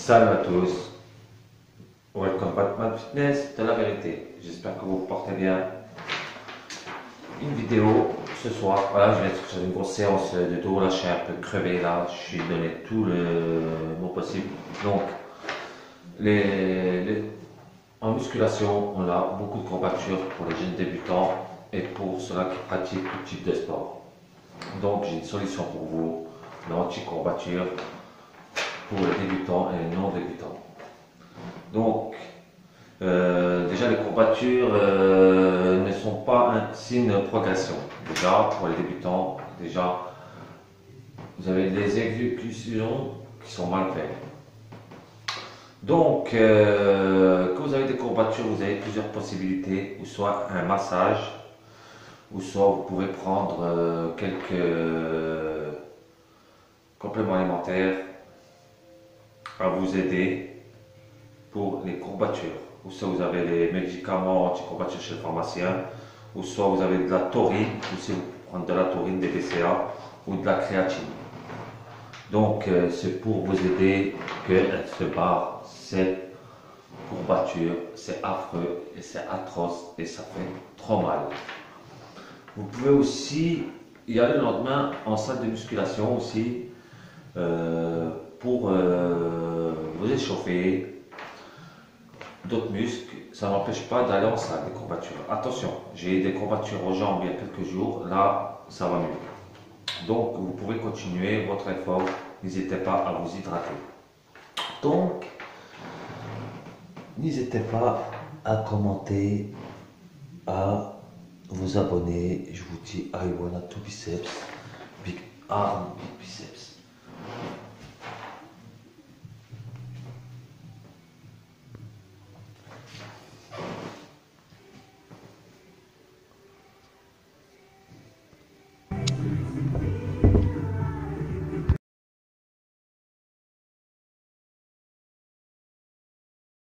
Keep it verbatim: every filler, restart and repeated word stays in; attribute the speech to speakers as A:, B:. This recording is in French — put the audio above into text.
A: Salut à tous, welcome back to Fitness de la vérité. J'espère que vous vous portez bien. Une vidéo ce soir. Voilà, je viens de faire une grosse séance de dos. Là, je suis un peu crevé. Là, je suis donné tout le mot possible. Donc, les, les- en musculation, on a beaucoup de courbatures pour les jeunes débutants et pour ceux-là qui pratiquent tout type de sport. Donc, j'ai une solution pour vous, l'anti-courbature pour les débutants et les non-débutants. Donc, euh, déjà, les courbatures euh, ne sont pas un signe de progression. Déjà, pour les débutants, déjà, vous avez des exécutions qui sont mal faites. Donc, euh, quand vous avez des courbatures, vous avez plusieurs possibilités, ou soit un massage, ou soit vous pouvez prendre euh, quelques euh, compléments alimentaires à vous aider pour les courbatures. Ou soit vous avez les médicaments anti-courbatures chez le pharmacien, ou soit vous avez de la taurine, ou si vous prenez de la taurine, des B C A, ou de la créatine. Donc euh, c'est pour vous aider qu'elle se barre cette courbature. C'est affreux et c'est atroce et ça fait trop mal. Vous pouvez aussi y aller le lendemain en salle de musculation aussi euh, pour euh, vous échauffer d'autres muscles. Ça n'empêche pas d'aller en salle des courbatures. Attention, j'ai eu des courbatures aux jambes il y a quelques jours, là ça va mieux. Donc vous pouvez continuer votre effort, n'hésitez pas à vous hydrater. Donc, n'hésitez pas à commenter, à vous abonner. Je vous dis, I wanna two biceps, big arm, big biceps.